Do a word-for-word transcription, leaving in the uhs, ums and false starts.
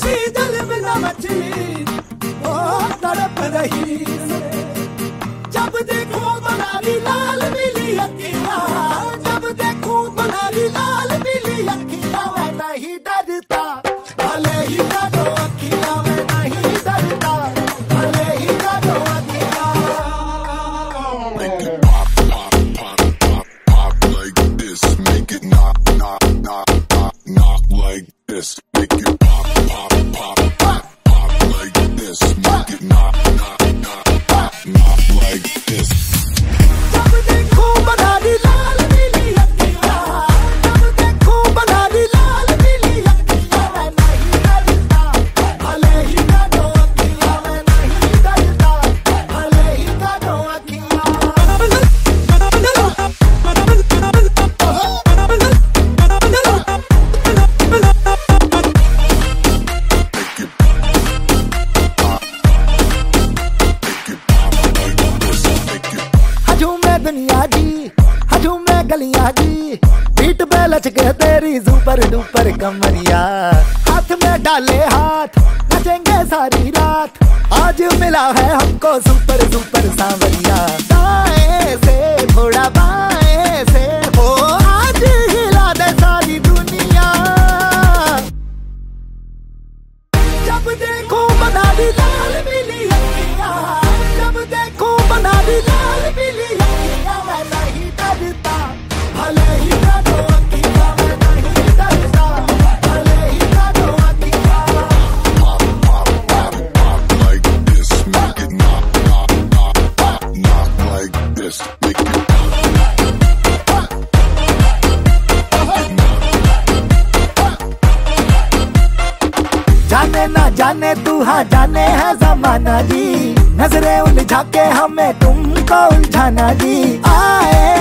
सी जल बिना मछली वो तड़प रही से। जब देखो बनारी लाल पीली अखियां, जब देखो बनारी लाल पीली अखियां, मैं नहीं डरता भले ही काटो अखियां, मैं नहीं डरता भले ही काटो अखियां। Make it pop, pop, pop, pop, pop like this. Make it knock, knock, knock, knock, knock like this. Make it pop, pop, pop, pop, pop like this. Make it knock, knock, knock, knock, knock like this. जब देखो बनारी लाल पीली अखियां, जब देखो बनारी लाल पीली अखियां, मैं नहीं डरता भले ही काटो अखियां, मैं नहीं डरता भले ही काटो अखियां। दुनिया जी हजू में गलियां जी, पीठ पे लचके तेरी सुपर डुपर कमरिया। हाथ में डाले हाथ नचेंगे सारी रात, आज मिला है हमको सुपर सुपर सांवरिया। दाएं से थोड़ा बाएं से हो, आज हिला दे सारी दुनिया। जब देखो बनारी लाल पीली अखियां, जब देखो बनारी लाल पीली अखियां, मैं नहीं डरता भले ही काटो अखियां, मैं नहीं डरता भले ही काटो अखियां। Pop, pop, pop, pop like this. Make it knock, knock, knock, knock, knock like this. Make it pop, pop, जाने ना जाने तू हाँ जाने है जमाना जी, नजरें उलझा के हमें तुमको उलझाना जी। आए